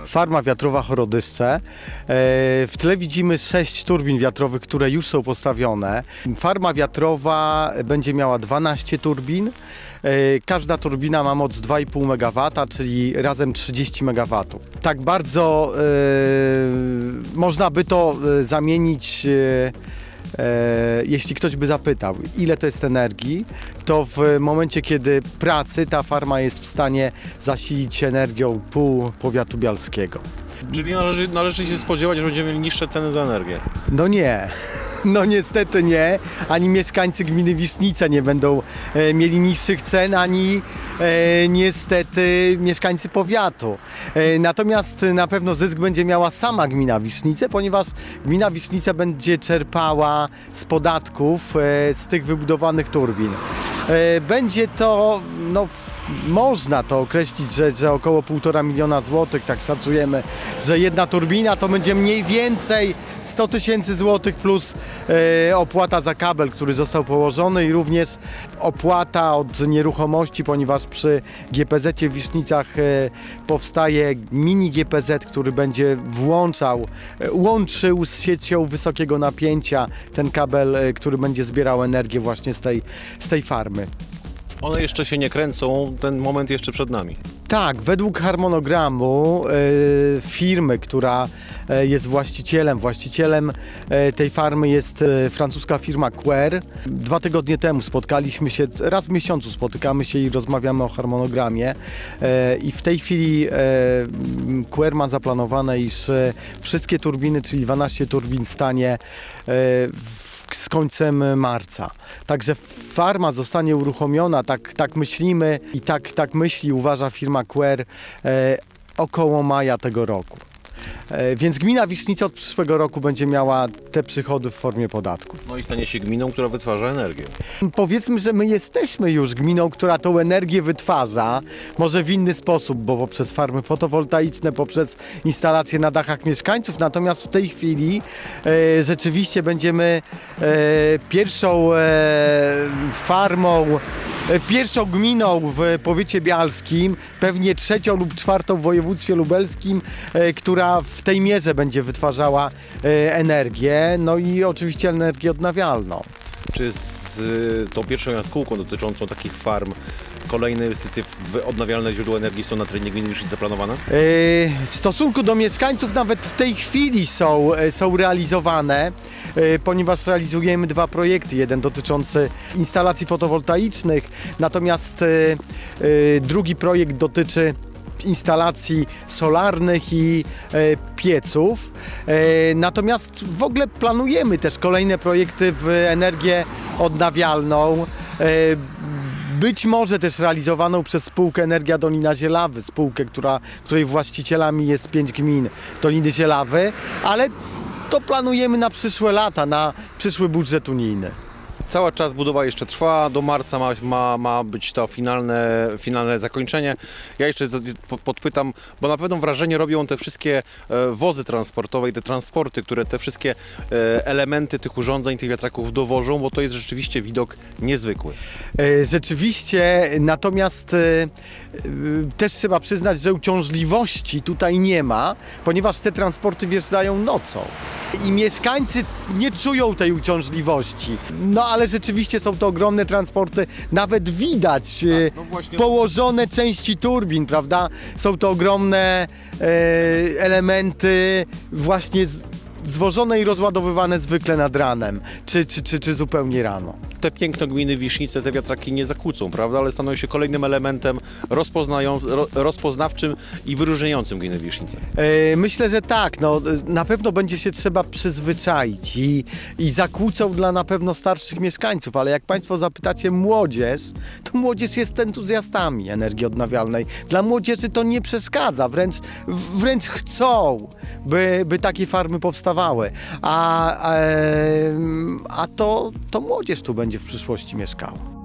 Farma wiatrowa Chorodyszcze. W tle widzimy 6 turbin wiatrowych, które już są postawione. Farma wiatrowa będzie miała 12 turbin. Każda turbina ma moc 2,5 MW, czyli razem 30 MW. Tak bardzo można by to zamienić, jeśli ktoś by zapytał, ile to jest energii, to w momencie, kiedy pracy ta farma jest w stanie zasilić energią pół powiatu bialskiego. Czyli należy się spodziewać, że będziemy mieli niższe ceny za energię? No nie, no niestety nie. Ani mieszkańcy gminy Wisznice nie będą mieli niższych cen, ani niestety mieszkańcy powiatu. Natomiast na pewno zysk będzie miała sama gmina Wisznice, ponieważ gmina Wisznice będzie czerpała z podatków z tych wybudowanych turbin. Będzie to, no, można to określić, że około 1,5 miliona złotych, tak szacujemy, że jedna turbina to będzie mniej więcej 100 tysięcy złotych plus opłata za kabel, który został położony, i również opłata od nieruchomości, ponieważ przy GPZ-cie w Wisznicach powstaje mini GPZ, który będzie łączył z siecią wysokiego napięcia ten kabel, który będzie zbierał energię właśnie z tej farmy. One jeszcze się nie kręcą, ten moment jeszcze przed nami. Tak, według harmonogramu firmy, która jest właścicielem tej farmy, jest francuska firma Quer. 2 tygodnie temu spotkaliśmy się, raz w miesiącu spotykamy się i rozmawiamy o harmonogramie, i w tej chwili Quer zaplanowane, iż wszystkie turbiny, czyli 12 turbin, stanie z końcem marca. Także farma zostanie uruchomiona, tak myślimy i tak myśli, uważa firma Quer, około maja tego roku. Więc gmina Wisznica od przyszłego roku będzie miała te przychody w formie podatków. No i stanie się gminą, która wytwarza energię. Powiedzmy, że my jesteśmy już gminą, która tą energię wytwarza, może w inny sposób, bo poprzez farmy fotowoltaiczne, poprzez instalacje na dachach mieszkańców, natomiast w tej chwili rzeczywiście będziemy pierwszą farmą, pierwszą gminą w powiecie bialskim, pewnie 3. lub 4. w województwie lubelskim, która w tej mierze będzie wytwarzała energię, no i oczywiście energię odnawialną. Czy z tą pierwszą jaskółką dotyczącą takich farm kolejne inwestycje w odnawialne źródła energii są na terenie gminy Wisznice zaplanowane? W stosunku do mieszkańców nawet w tej chwili są realizowane, ponieważ realizujemy 2 projekty. Jeden dotyczący instalacji fotowoltaicznych, natomiast drugi projekt dotyczy instalacji solarnych i pieców. Natomiast w ogóle planujemy też kolejne projekty w energię odnawialną. Być może też realizowaną przez spółkę Energia Dolina Zielawy, spółkę, której właścicielami jest 5 gmin Doliny Zielawy, ale to planujemy na przyszłe lata, na przyszły budżet unijny. Cały czas budowa jeszcze trwa, do marca ma być to finalne zakończenie. Ja jeszcze podpytam, bo na pewno wrażenie robią te wszystkie wozy transportowe i te transporty, które te wszystkie elementy tych urządzeń, tych wiatraków dowożą, bo to jest rzeczywiście widok niezwykły. Rzeczywiście, natomiast też trzeba przyznać, że uciążliwości tutaj nie ma, ponieważ te transporty wjeżdżają nocą i mieszkańcy nie czują tej uciążliwości. No ale rzeczywiście są to ogromne transporty, nawet widać położone części turbin, prawda? Są to ogromne elementy właśnie zwożone i rozładowywane zwykle nad ranem, czy zupełnie rano. Te piękno gminy Wisznice, te wiatraki nie zakłócą, prawda? Ale stanowią się kolejnym elementem rozpoznawczym i wyróżniającym gminę Wisznice. Myślę, że tak. No, na pewno będzie się trzeba przyzwyczaić i zakłócą dla na pewno starszych mieszkańców, ale jak Państwo zapytacie młodzież, to młodzież jest entuzjastami energii odnawialnej. Dla młodzieży to nie przeszkadza, wręcz chcą, by takie farmy powstawały. A to młodzież tu będzie w przyszłości mieszkała.